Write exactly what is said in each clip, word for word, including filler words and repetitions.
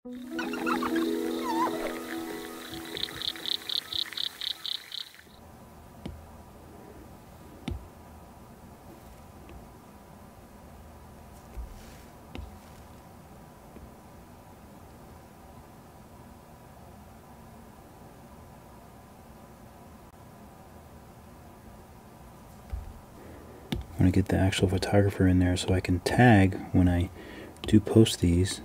I want to get the actual photographer in there so I can tag when I do post these.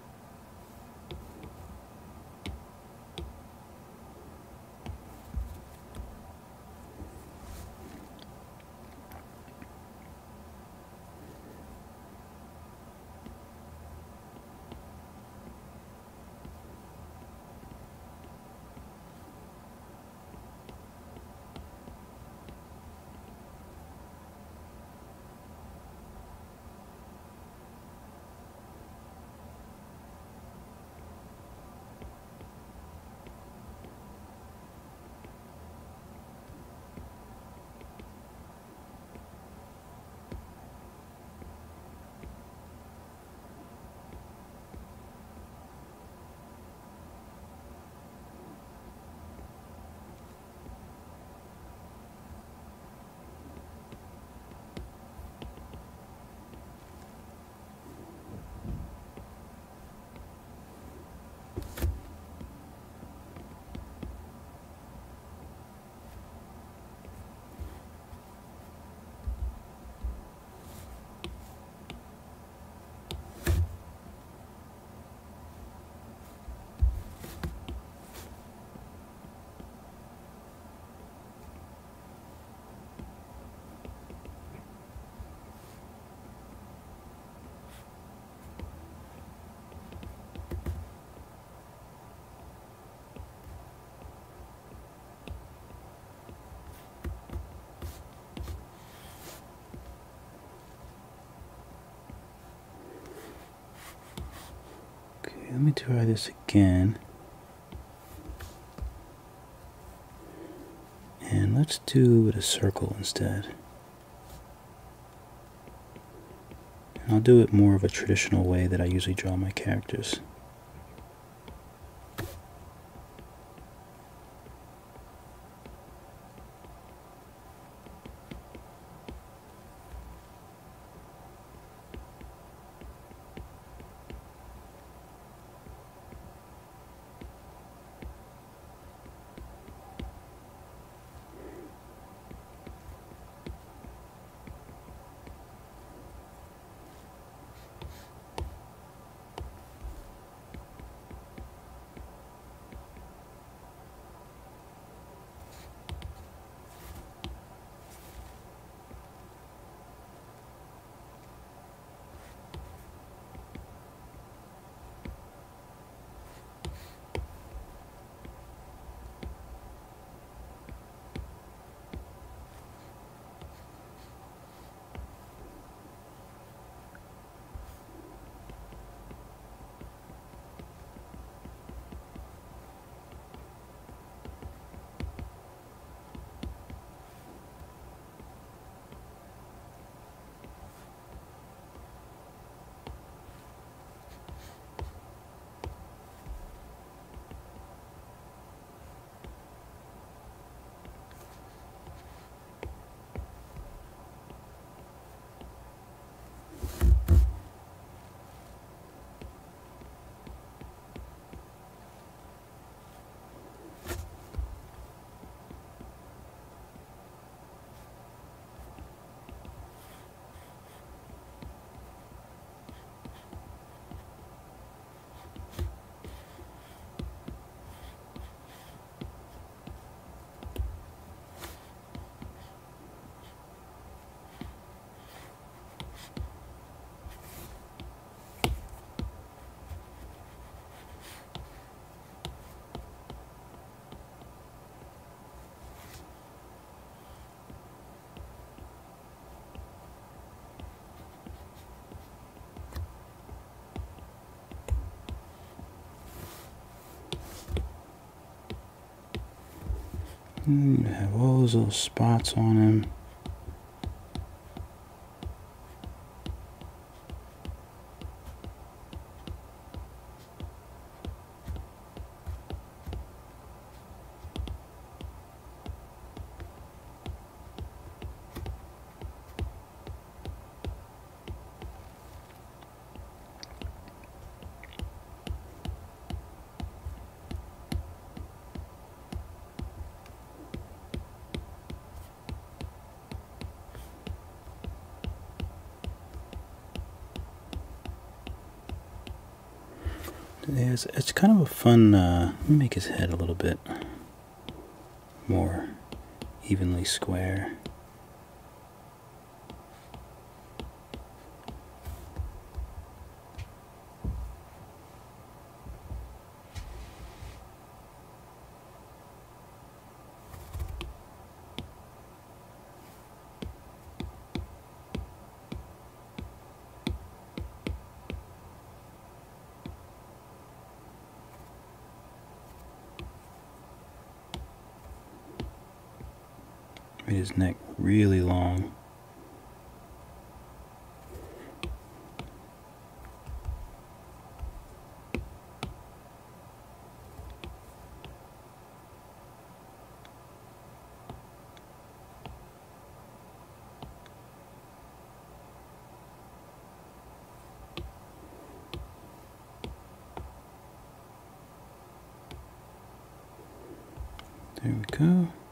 Let me try this again. And let's do it a circle instead. And I'll do it more of a traditional way that I usually draw my characters. Mm, have all those little spots on him. It's, it's kind of a fun, uh, let me make his head a little bit more evenly square. Made his neck really long. There we go.